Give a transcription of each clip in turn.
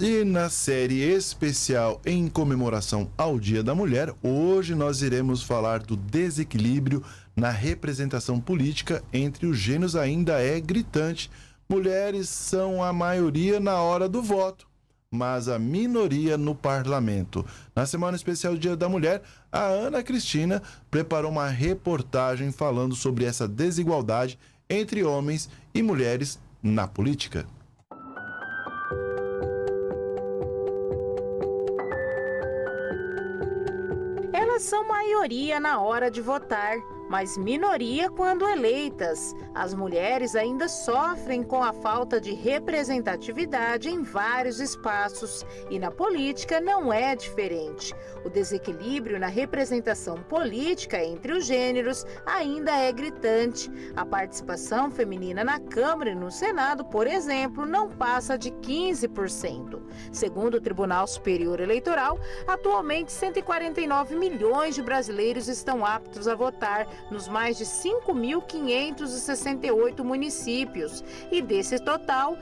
E na série especial em comemoração ao Dia da Mulher, hoje nós iremos falar do desequilíbrio na representação política entre os gêneros. Ainda é gritante. Mulheres são a maioria na hora do voto, mas a minoria no parlamento. Na semana especial do Dia da Mulher, a Ana Cristina preparou uma reportagem falando sobre essa desigualdade entre homens e mulheres na política. Elas são maioria na hora de votar, mas minoria quando eleitas. As mulheres ainda sofrem com a falta de representatividade em vários espaços e na política não é diferente. O desequilíbrio na representação política entre os gêneros ainda é gritante. A participação feminina na Câmara e no Senado, por exemplo, não passa de 15%. Segundo o Tribunal Superior Eleitoral, atualmente 149 milhões de brasileiros estão aptos a votar nos mais de 5.568 municípios e desse total,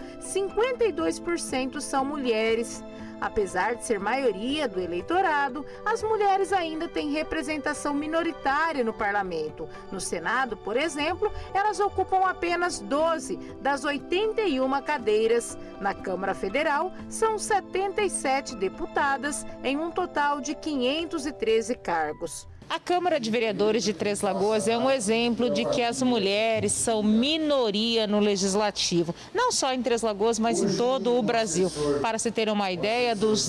52% são mulheres. Apesar de ser maioria do eleitorado, as mulheres ainda têm representação minoritária no parlamento. No Senado, por exemplo, elas ocupam apenas 12 das 81 cadeiras. Na Câmara Federal, são 77 deputadas em um total de 513 cargos. A Câmara de Vereadores de Três Lagoas é um exemplo de que as mulheres são minoria no Legislativo, não só em Três Lagoas, mas em todo o Brasil. Para se ter uma ideia, dos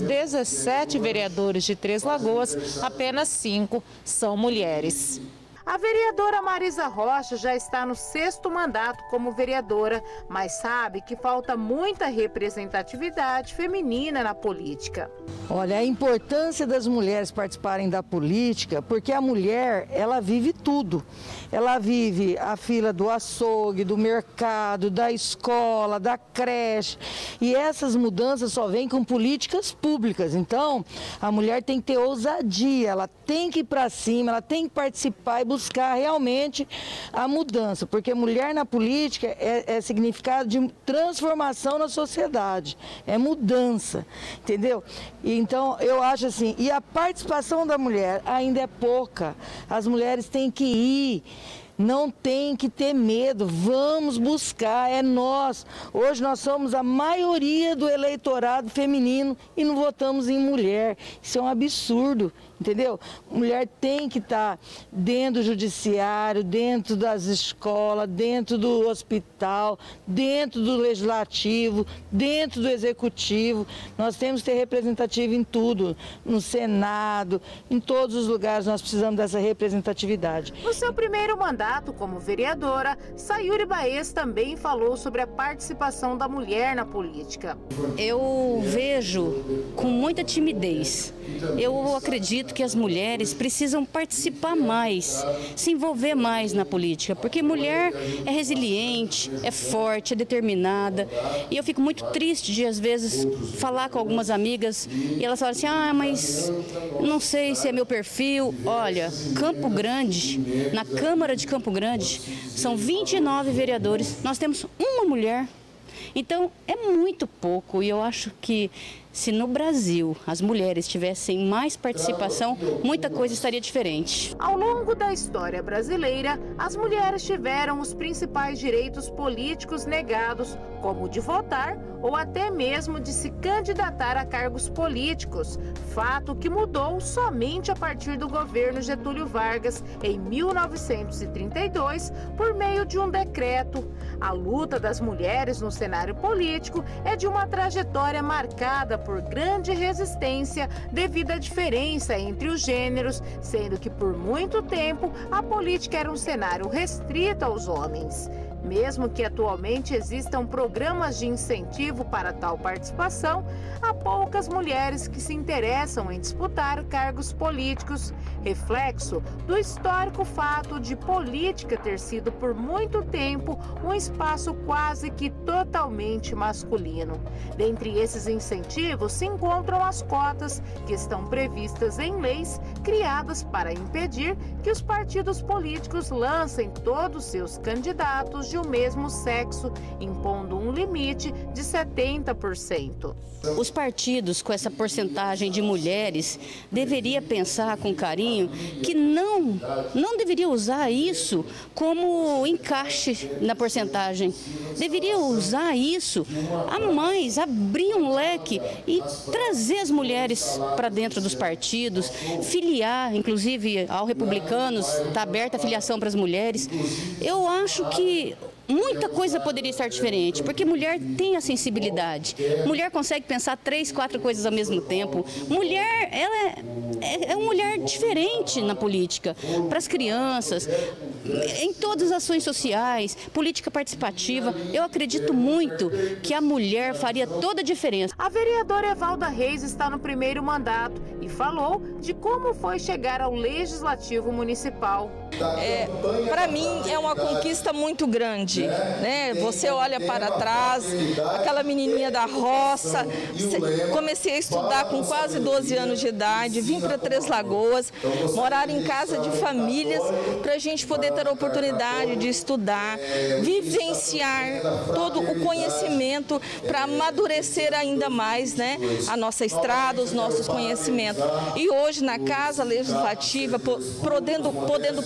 17 vereadores de Três Lagoas, apenas 5 são mulheres. A vereadora Marisa Rocha já está no 6º mandato como vereadora, mas sabe que falta muita representatividade feminina na política. Olha, a importância das mulheres participarem da política, porque a mulher, ela vive tudo. Ela vive a fila do açougue, do mercado, da escola, da creche. E essas mudanças só vêm com políticas públicas. Então, a mulher tem que ter ousadia, ela tem que ir para cima, ela tem que participar e buscar realmente a mudança. Porque mulher na política é significado de transformação na sociedade, é mudança, entendeu? Então, eu acho assim, e a participação da mulher ainda é pouca. As mulheres têm que ir, não tem que ter medo, vamos buscar, é nós. Hoje nós somos a maioria do eleitorado feminino e não votamos em mulher. Isso é um absurdo, entendeu? Mulher tem que estar dentro do judiciário, dentro das escolas, dentro do hospital, dentro do legislativo, dentro do executivo. Nós temos que ter representativo em tudo, no Senado, em todos os lugares nós precisamos dessa representatividade. No seu primeiro mandato como vereadora, Sayuri Baez também falou sobre a participação da mulher na política. Eu vejo com muita timidez. Eu acredito que as mulheres precisam participar mais, se envolver mais na política, porque mulher é resiliente, é forte, é determinada. E eu fico muito triste de, às vezes, falar com algumas amigas e elas falam assim, mas não sei se é meu perfil. Olha, Campo Grande, na Câmara de Campo Grande, são 29 vereadores, nós temos uma mulher. Então, é muito pouco e eu acho que se no Brasil as mulheres tivessem mais participação, muita coisa estaria diferente. Ao longo da história brasileira, as mulheres tiveram os principais direitos políticos negados, como o de votar ou até mesmo de se candidatar a cargos políticos, fato que mudou somente a partir do governo Getúlio Vargas em 1932, por meio de um decreto. A luta das mulheres no cenário político é de uma trajetória marcada por grande resistência devido à diferença entre os gêneros, sendo que por muito tempo a política era um cenário restrito aos homens. Mesmo que atualmente existam programas de incentivo para tal participação, há poucas mulheres que se interessam em disputar cargos políticos, reflexo do histórico fato de política ter sido por muito tempo um espaço quase que totalmente masculino. Dentre esses incentivos se encontram as cotas, que estão previstas em leis criadas para impedir que os partidos políticos lancem todos seus candidatos de um mesmo sexo, impondo um limite de 70%. Os partidos com essa porcentagem de mulheres deveriam pensar com carinho que não deveria usar isso como encaixe na porcentagem. Deveria usar isso a mais, abrir um leque e trazer as mulheres para dentro dos partidos, filiar, inclusive ao Republicanos, está aberta a filiação para as mulheres. Eu acho que muita coisa poderia estar diferente, porque mulher tem a sensibilidade. Mulher consegue pensar 3, 4 coisas ao mesmo tempo. Mulher, ela é uma mulher diferente na política, para as crianças, em todas as ações sociais, política participativa. Eu acredito muito que a mulher faria toda a diferença. A vereadora Evalda Reis está no primeiro mandato e falou de como foi chegar ao Legislativo Municipal. Para mim é uma conquista muito grande, né? Você olha para trás, aquela menininha da roça, comecei a estudar com quase 12 anos de idade, vim para Três Lagoas, morar em casa de famílias para a gente poder ter a oportunidade de estudar, vivenciar todo o conhecimento para amadurecer ainda mais, né? A nossa estrada, os nossos conhecimentos. E hoje na Casa Legislativa, podendo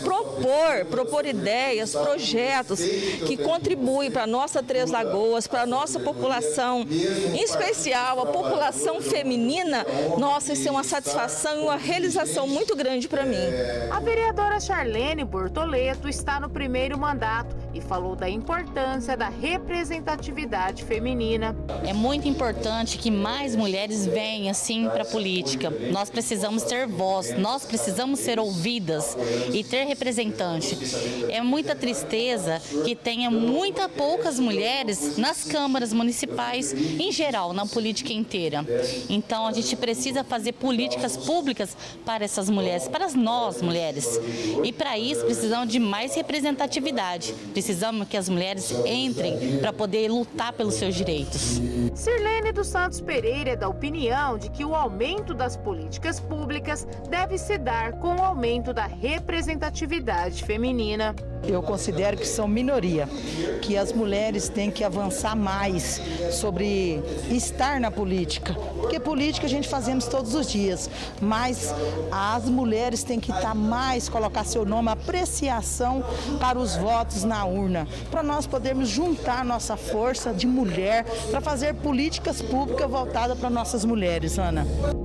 propor ideias, projetos que contribuem para a nossa Três Lagoas, para a nossa população, em especial a população feminina, nossa, isso é uma satisfação e uma realização muito grande para mim. A vereadora Charlene Bortoleto está no primeiro mandato e falou da importância da representatividade feminina. É muito importante que mais mulheres venham assim para a política. Nós precisamos ter voz, nós precisamos ser ouvidas e ter representante. É muita tristeza que tenha poucas mulheres nas câmaras municipais, em geral, na política inteira. Então a gente precisa fazer políticas públicas para essas mulheres, para nós mulheres. E para isso precisamos de mais representatividade. Precisamos que as mulheres entrem para poder lutar pelos seus direitos. Sirlene dos Santos Pereira é da opinião de que o aumento das políticas públicas deve se dar com o aumento da representatividade feminina. Eu considero que são minoria, que as mulheres têm que avançar mais sobre estar na política, porque política a gente fazemos todos os dias, mas as mulheres têm que estar mais, colocar seu nome, apreciação para os votos na urna, para nós podermos juntar nossa força de mulher para fazer políticas públicas voltadas para nossas mulheres, Ana.